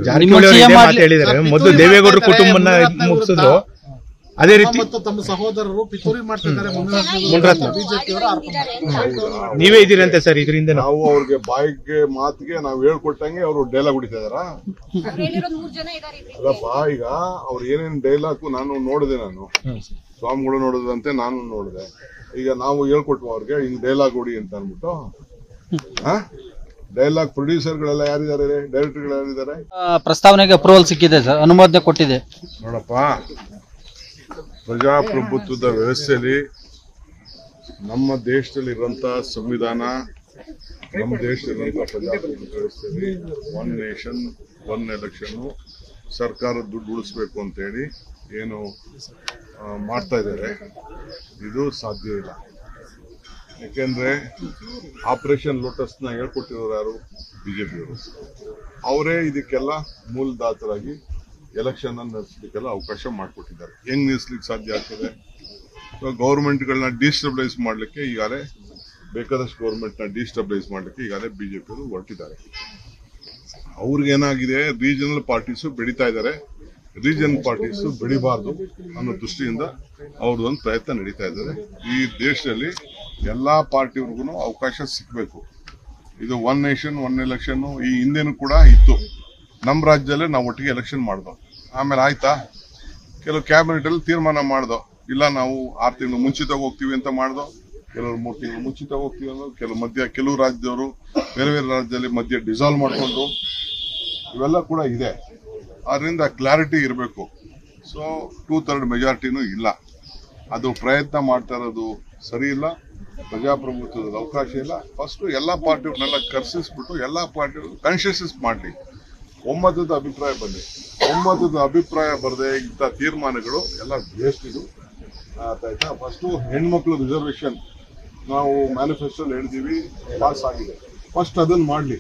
ಮೊದಲು ದೇವೇಗೌಡರ ಕುಟುಂಬನ ಮುಗಿಸಿದ್ರು, ಅದೇ ರೀತಿ ತಮ್ಮ ಸಹೋದರರು ಪಿತೂರಿ ಮಾಡ್ತಿದ್ದಾರೆ. ನೀವೇ ಇದೀರಂತೆ ಸರ್. ಇದರಿಂದ ನಾವು ಅವ್ರಿಗೆ ಬಾಯಿಗೆ ಮಾತಿಗೆ ನಾವು ಹೇಳ್ಕೊಟ್ಟಂಗೆ ಅವರು ಡೈಲಾಗ್ ಹೊಡಿತಾ ಇದಾರ. ಅಲ್ಲಪ್ಪ, ಈಗ ಅವ್ರು ಏನೇನ್ ಡೈಲಾಗ್ ನಾನು ನೋಡಿದೆ, ನಾನು ಸ್ವಾಮಿಗಳು ನೋಡಿದಂತೆ ನಾನು ನೋಡಿದೆ. ಈಗ ನಾವು ಹೇಳ್ಕೊಟ್ವು ಅವ್ರಿಗೆ ಹಿಂಗ್ ಡೈಲಾಗ್ ಹೊಡಿ ಅಂತ ಅನ್ಬಿಟ್ಟು. ಡೈಲಾಗ್ ಪ್ರೊಡ್ಯೂಸರ್ಗಳೆಲ್ಲ ಯಾರಿದ್ದಾರೆ, ಡೈರೆಕ್ಟರ್ಗಳು ಯಾರಿದ್ದಾರೆ? ಪ್ರಸ್ತಾವನೆಗೆ ಅಪ್ರೂವಲ್ ಸಿಕ್ಕಿದೆ ಸರ್, ಅನುಮೋದನೆ ಕೊಟ್ಟಿದೆ. ನೋಡಪ್ಪ, ಪ್ರಜಾಪ್ರಭುತ್ವದ ವ್ಯವಸ್ಥೆಯಲ್ಲಿ ನಮ್ಮ ದೇಶದಲ್ಲಿ ಇರುವಂತಹ ಸಂವಿಧಾನ, ನಮ್ಮ ದೇಶದಲ್ಲಿರುವಂತಹ ಪ್ರಜಾಪ್ರಭುತ್ವ ವ್ಯವಸ್ಥೆಯಲ್ಲಿ ಒನ್ ನೇಷನ್ ಒನ್ ಎಲೆಕ್ಷನ್, ಸರ್ಕಾರ ದುಡ್ಡು ಉಳಿಸ್ಬೇಕು ಅಂತ ಹೇಳಿ ಏನು ಮಾಡ್ತಾ ಇದ್ದಾರೆ, ಇದು ಸಾಧ್ಯ ಇಲ್ಲ. ಯಾಕೆಂದ್ರೆ ಆಪರೇಷನ್ ಲೋಟಸ್ ನ ಹೇಳ್ಕೊಟ್ಟಿರೋರು ಯಾರು? ಬಿಜೆಪಿಯವರು. ಅವರೇ ಇದಕ್ಕೆಲ್ಲ ಮೂಲದಾತರಾಗಿ ಎಲೆಕ್ಷನ್ ಅನ್ನು ನಡೆಸಲಿಕ್ಕೆಲ್ಲ ಅವಕಾಶ ಮಾಡಿಕೊಟ್ಟಿದ್ದಾರೆ. ಹೆಂಗ್ ನಿಲ್ಲಿಸ್ಲಿಕ್ಕೆ ಸಾಧ್ಯ ಆಗ್ತದೆ? ಗೌರ್ಮೆಂಟ್ಗಳನ್ನ ಡಿಸ್ಟೆಬಿಲೈಸ್ ಮಾಡ್ಲಿಕ್ಕೆ ಈಗಾಗಲೇ ಬೇಕಾದಷ್ಟು ಗೌರ್ಮೆಂಟ್ ನ ಡಿಸ್ಟೆಬಿಲೈಸ್ ಮಾಡ್ಲಿಕ್ಕೆ ಈಗಾಗಲೇ ಬಿಜೆಪಿಯವರು ಹೊರಟಿದ್ದಾರೆ. ಅವ್ರಿಗೇನಾಗಿದೆ, ರೀಜನಲ್ ಪಾರ್ಟೀಸು ಬೆಳೀತಾ ಇದ್ದಾರೆ, ರೀಜನಲ್ ಪಾರ್ಟೀಸ್ ಬೆಳಿಬಾರ್ದು ಅನ್ನೋ ದೃಷ್ಟಿಯಿಂದ ಅವ್ರದೊಂದು ಪ್ರಯತ್ನ ನಡೀತಾ ಇದ್ದಾರೆ. ಈ ದೇಶದಲ್ಲಿ ಎಲ್ಲಾ ಪಾರ್ಟಿಯವ್ರಿಗೂ ಅವಕಾಶ ಸಿಗಬೇಕು. ಇದು ಒನ್ ನೇಷನ್ ಒನ್ ಎಲೆಕ್ಷನ್ ಈ ಹಿಂದೆನೂ ಕೂಡ ಇತ್ತು. ನಮ್ಮ ರಾಜ್ಯದಲ್ಲೇ ನಾವು ಒಟ್ಟಿಗೆ ಎಲೆಕ್ಷನ್ ಮಾಡ್ದೋ, ಆಮೇಲೆ ಆಯ್ತಾ ಕೆಲವು ಕ್ಯಾಬಿನೆಟ್ ಅಲ್ಲಿ ತೀರ್ಮಾನ ಮಾಡ್ದೋ, ಇಲ್ಲ ನಾವು 6 ತಿಂಗಳು ಮುಂಚಿತವಾಗಿ ಹೋಗ್ತೀವಿ ಅಂತ ಮಾಡ್ದೋ, ಕೆಲವರು 3 ತಿಂಗಳು ಮುಂಚಿತವಾಗಿ ಹೋಗ್ತೀವಿ ಅನ್ನೋ, ಕೆಲವು ರಾಜ್ಯದವರು ಬೇರೆ ಬೇರೆ ರಾಜ್ಯದಲ್ಲಿ ಮಧ್ಯೆ ಡಿಸಾಲ್ವ್ ಮಾಡಿಕೊಂಡು ಇವೆಲ್ಲ ಕೂಡ ಇದೆ. ಅದರಿಂದ ಕ್ಲಾರಿಟಿ ಇರಬೇಕು. ಸೊ 2/3 ಮೆಜಾರಿಟಿನೂ ಇಲ್ಲ. ಅದು ಪ್ರಯತ್ನ ಮಾಡ್ತಾ ಇರೋದು ಸರಿ ಇಲ್ಲ. ಪ್ರಜಾಪ್ರಭುತ್ವದ ಅವಕಾಶ ಇಲ್ಲ. ಫಸ್ಟ್ ಎಲ್ಲಾ ಪಾರ್ಟಿಯವ್ರನ್ನೆಲ್ಲ ಕರ್ಸಿಸ್ಬಿಟ್ಟು ಎಲ್ಲಾ ಪಾರ್ಟಿಯವರು ಕಾನ್ಶಿಯಸ್ ಮಾಡಲಿ, ಒಮ್ಮತದ ಅಭಿಪ್ರಾಯ ಬರಲಿ. ಒಮ್ಮತದ ಅಭಿಪ್ರಾಯ ಬರದೆ ಇಂಥ ತೀರ್ಮಾನಗಳು ಎಲ್ಲ ವೇಸ್ಟ್. ಇದು ಆಯ್ತಾ? ಫಸ್ಟ್ ಹೆಣ್ಮಕ್ಳು ರಿಸರ್ವೇಶನ್ ನಾವು ಮ್ಯಾನಿಫೆಸ್ಟೋ ಹೇಳಿದೀವಿ, ಪಾಸ್ ಆಗಿದೆ. ಫಸ್ಟ್ ಅದನ್ನ ಮಾಡ್ಲಿ.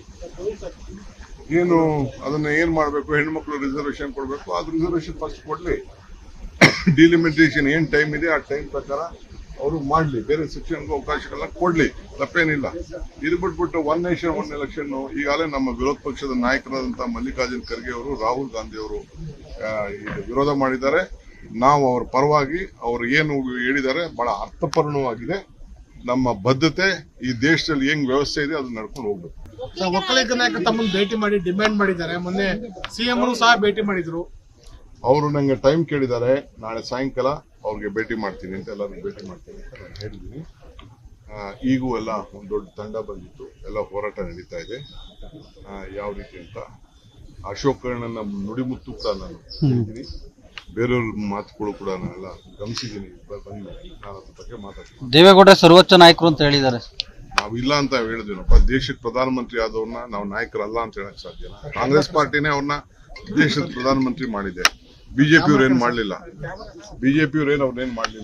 ಏನು ಅದನ್ನ ಏನ್ ಮಾಡ್ಬೇಕು? ಹೆಣ್ಮಕ್ಳು ರಿಸರ್ವೇಶನ್ ಕೊಡ್ಬೇಕು. ಅದು ರಿಸರ್ವೇಶನ್ ಫಸ್ಟ್ ಕೊಡ್ಲಿ. ಡಿಲಿಮಿಟೇಷನ್ ಏನ್ ಟೈಮ್ ಇದೆ ಆ ಟೈಮ್ ಪ್ರಕಾರ ಅವರು ಮಾಡ್ಲಿ. ಬೇರೆ ಶಿಕ್ಷಣಕ್ಕೆ ಅವಕಾಶಗಳನ್ನ ಕೊಡ್ಲಿ, ತಪ್ಪೇನಿಲ್ಲ. ಇದು ಬಿಟ್ಬಿಟ್ಟು ಒನ್ ನೇಷನ್ ಒನ್ ಎಲೆಕ್ಷನ್ ಈಗಾಗಲೇ ನಮ್ಮ ವಿರೋಧ ಪಕ್ಷದ ನಾಯಕರಾದಂತಹ ಮಲ್ಲಿಕಾರ್ಜುನ್ ಖರ್ಗೆ ಅವರು, ರಾಹುಲ್ ಗಾಂಧಿ ಅವರು ವಿರೋಧ ಮಾಡಿದ್ದಾರೆ. ನಾವು ಅವರ ಪರವಾಗಿ ಅವರು ಏನು ಹೇಳಿದ್ದಾರೆ ಬಹಳ ಅರ್ಥಪೂರ್ಣವಾಗಿದೆ. ನಮ್ಮ ಬದ್ಧತೆ ಈ ದೇಶದಲ್ಲಿ ಹೆಂಗ್ ವ್ಯವಸ್ಥೆ ಇದೆ ಅದನ್ನ ನಡ್ಕೊಂಡು ಹೋಗ್ಬೇಕು. ಒಕ್ಕಲಿಗ ನಾಯಕ ತಮ್ಮನ್ನು ಭೇಟಿ ಮಾಡಿ ಡಿಮ್ಯಾಂಡ್ ಮಾಡಿದ್ದಾರೆ. ಮೊನ್ನೆ ಸಿಎಂ ಸಹ ಭೇಟಿ ಮಾಡಿದ್ರು. ಅವರು ನಂಗೆ ಟೈಮ್ ಕೇಳಿದ್ದಾರೆ, ನಾಳೆ ಸಾಯಂಕಾಲ ಅವ್ರಿಗೆ ಭೇಟಿ ಮಾಡ್ತೀನಿ ಅಂತ, ಎಲ್ಲರಿಗೂ ಭೇಟಿ ಮಾಡ್ತೀನಿ ಅಂತ ನಾನು ಹೇಳಿದ್ದೀನಿ. ಈಗೂ ಎಲ್ಲ ಒಂದು ದೊಡ್ಡ ತಂಡ ಬಂದಿತ್ತು, ಎಲ್ಲ ಹೋರಾಟ ನಡೀತಾ ಇದೆ. ಯಾವ ರೀತಿ ಅಂತ ಅಶೋಕಣ್ಣನ ನುಡಿಮುತ್ತು ಕೂಡ ನಾನು ಹೇಳಿದ್ದೀನಿ, ಬೇರೆಯವ್ರ ಮಾತುಗಳು ಕೂಡ ನಾನೆಲ್ಲ ಗಮನಿಸಿದ್ದೀನಿ. ಬಂದ್ಮೇಲೆ ನಾನು ಅದ್ರ ಬಗ್ಗೆ ಮಾತಾಡ್ತೀನಿ. ದೇವೇಗೌಡ ಸರ್ವೋಚ್ಚ ನಾಯಕರು ಅಂತ ಹೇಳಿದ್ದಾರೆ. ನಾವಿಲ್ಲ ಅಂತ ಹೇಳಿದ್ವಿನಪ್ಪ. ದೇಶಕ್ಕೆ ಪ್ರಧಾನಮಂತ್ರಿ ಆದವ್ರನ್ನ ನಾವು ನಾಯಕರಲ್ಲ ಅಂತ ಹೇಳಕ್ ಸಾಧ್ಯನಾ? ಕಾಂಗ್ರೆಸ್ ಪಾರ್ಟಿನೇ ಅವ್ರನ್ನ ದೇಶದ ಪ್ರಧಾನಮಂತ್ರಿ ಮಾಡಿದೆ. ಬಿಜೆಪಿಯವ್ರು ಏನ್ ಮಾಡ್ಲಿಲ್ಲ. ಬಿಜೆಪಿಯವ್ರೇನು ಅವ್ರನ್ನೇನ್ ಮಾಡ್ಲಿಲ್ಲ.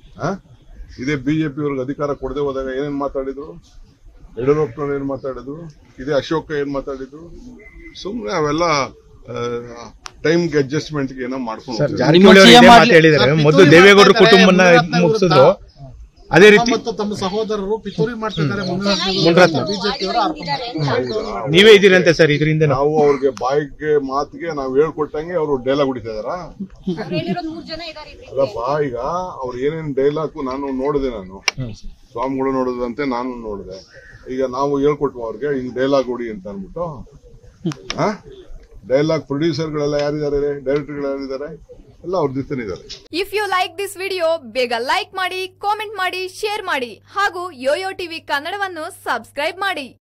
ಇದೇ ಬಿಜೆಪಿಯವ್ರಿಗೆ ಅಧಿಕಾರ ಕೊಡದೆ ಹೋದಾಗ ಏನೇನ್ ಮಾತಾಡಿದ್ರು? ಯಡಿಯೂರಪ್ಪನವ್ರು ಏನ್ ಮಾತಾಡಿದ್ರು? ಇದೇ ಅಶೋಕ ಏನ್ ಮಾತಾಡಿದ್ರು? ಸುಮ್ನೆ ಅವೆಲ್ಲ ಟೈಮ್ಗೆ ಅಡ್ಜಸ್ಟ್ಮೆಂಟ್ಗೆ ಏನೋ ಮಾಡ್ಕೊಂಡು ಮೊದಲು ದೇವೇಗೌಡರ ಕುಟುಂಬನ ಮುಗಿಸಿದ್ರು, ಅದೇ ರೀತಿ ತಮ್ಮ ಸಹೋದರರು ಪಿತೂರಿ ಮಾಡ್ತಿದ್ದಾರೆ. ನೀವೇ ಇದೀರಂತೆ ಸರ್. ಇದರಿಂದ ನಾವು ಅವ್ರಿಗೆ ಬಾಯಿಗೆ ಮಾತಿಗೆ ನಾವು ಹೇಳ್ಕೊಟ್ಟಂಗೆ ಅವರು ಡೈಲಾಗ್ ಹೊಡಿತಾ ಇದಾರ. ಅಲ್ಲಪ್ಪ, ಈಗ ಅವ್ರು ಏನೇನ್ ಡೈಲಾಗ್ ನಾನು ನೋಡಿದೆ, ನಾನು ಸ್ವಾಮಿಗಳು ನೋಡಿದಂತೆ ನಾನು ನೋಡಿದೆ. ಈಗ ನಾವು ಹೇಳ್ಕೊಟ್ವು ಅವ್ರಿಗೆ ಹಿಂಗ್ ಡೈಲಾಗ್ ಹೊಡಿ ಅಂತ ಅನ್ಬಿಟ್ಟು. ಡೈಲಾಗ್ ಪ್ರೊಡ್ಯೂಸರ್ಗಳೆಲ್ಲ ಯಾರಿದ್ದಾರೆ, ಡೈರೆಕ್ಟರ್ಗಳು ಯಾರಿದ್ದಾರೆ? ಎಲ್ಲ ಅವ್ರ ಜೊತೆ ಇದ್ದಾರೆ. If you like this video, ಬೇಗ ಲೈಕ್ ಮಾಡಿ, ಕಾಮೆಂಟ್ ಮಾಡಿ, ಶೇರ್ ಮಾಡಿ ಹಾಗೂ ಯೋಯೋ ಟಿವಿ ಕನ್ನಡವನ್ನು ಸಬ್ಸ್ಕ್ರೈಬ್ ಮಾಡಿ.